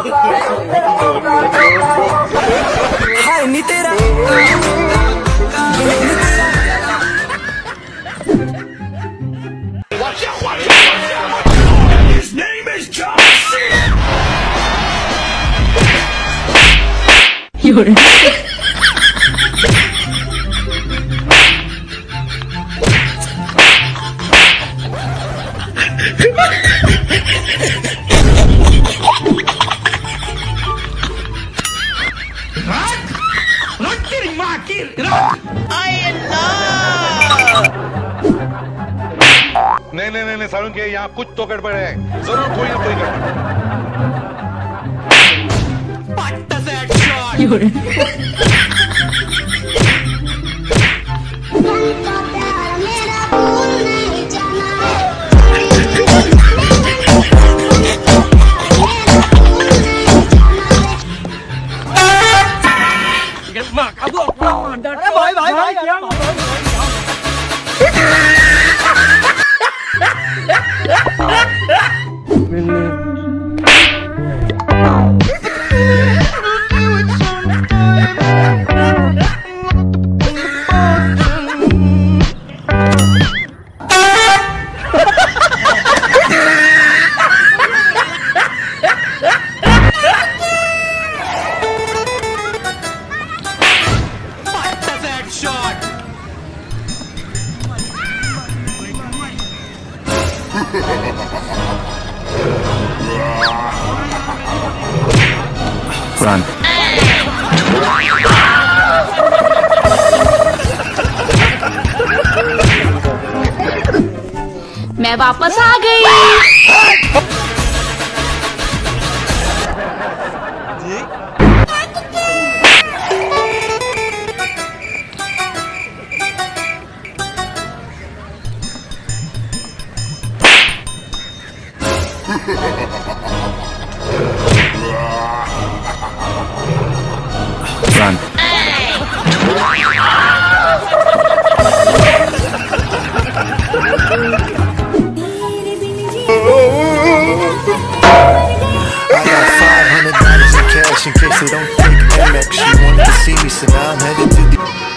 हाय नी तेरा His name is John C. नहीं सारुण के यहाँ कुछ तो गड़बड़ है, जरूर कोई ना कोई गड़बड़। Run. मैं वापस आ गई। Run. I got $500 in cash in case they don't think MX. You wanted to see me, so now I'm headed to the